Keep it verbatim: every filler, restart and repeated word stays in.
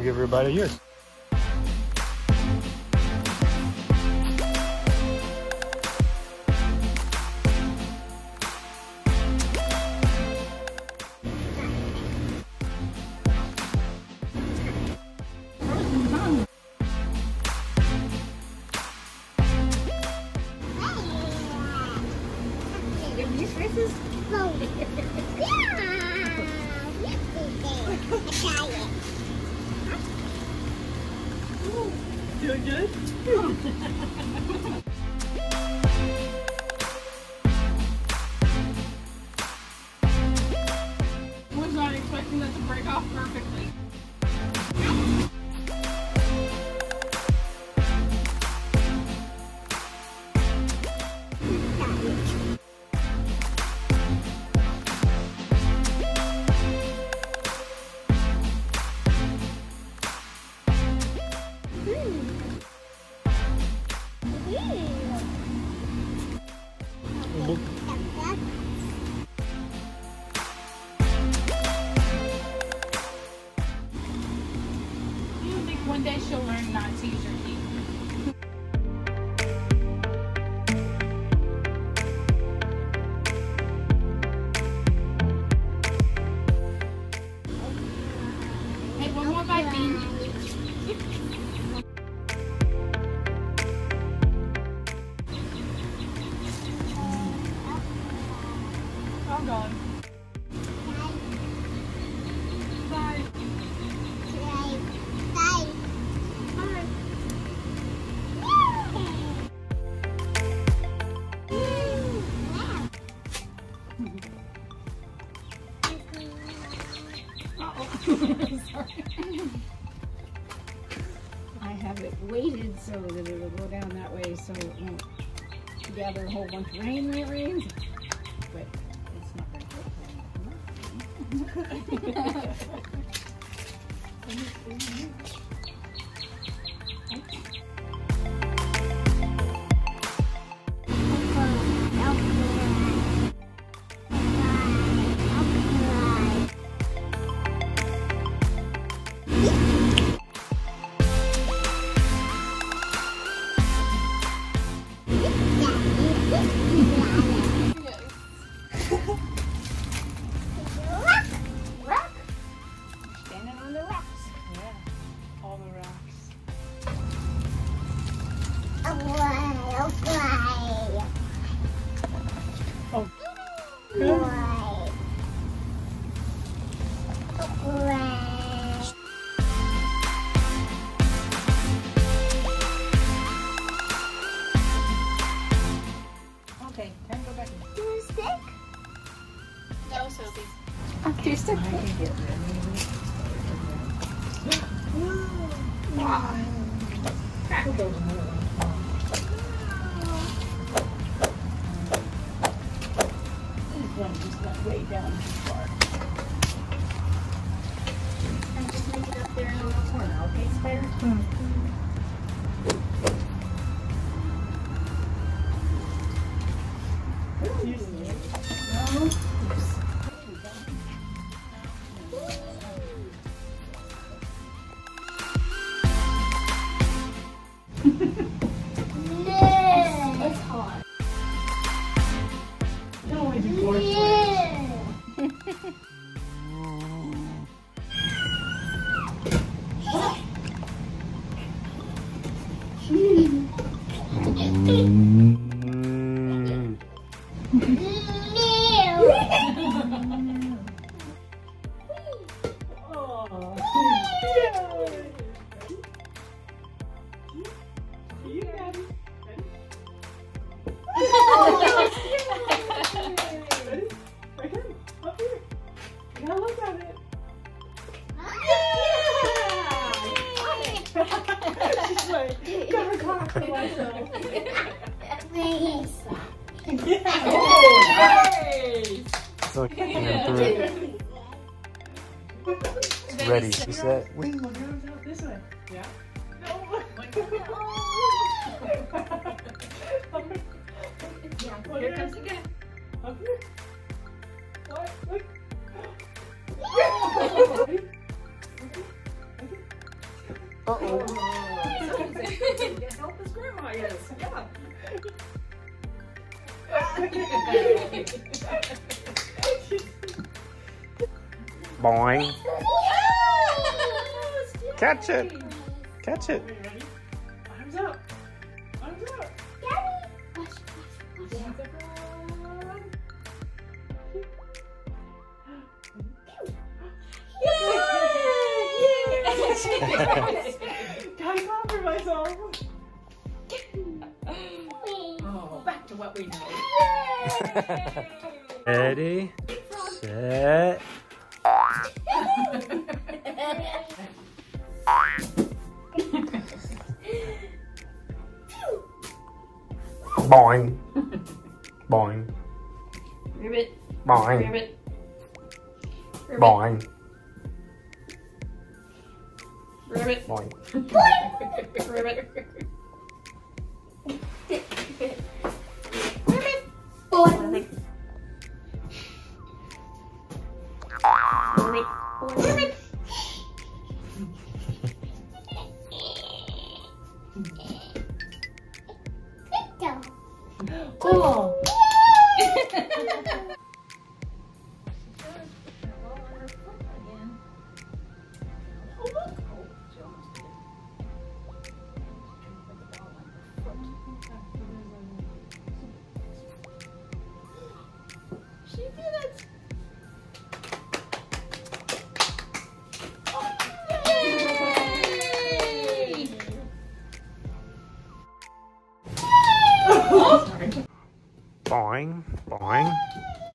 give her a bite of yours. Doing good? Was not expecting that to break off perfectly. One day she'll learn not to use her teeth. Hey, one more bite, Bean. All gone. Bye. I have it weighted so that it will go down that way so it won't gather a whole bunch of rain when it rains. But it's not very good. Okay, time to go back. You're sick? No, Sophie. Oh, you're sick. I can get Wow. This one just went way down too far. And just make it up there in a little Corner, okay, Spider? It's hard. No, I do force Yeah. So it's ready. She said, wait. This way. Yeah. No. Yeah, here it comes again. Okay. What? Look. Help his grandma is. Yeah. Boing. Catch it. Catch it. Okay, ready? Arms up. Arms up. Gotta compromise myself. Oh, back to what we know. Ready, set. Boing. Boing. Ribbit. Boing. Ribbit. Ribbit. Boing. Ribbit. Boing. Ribbit. Boy. Ribbit. Oh. She did it. Yay! Boing. Boing.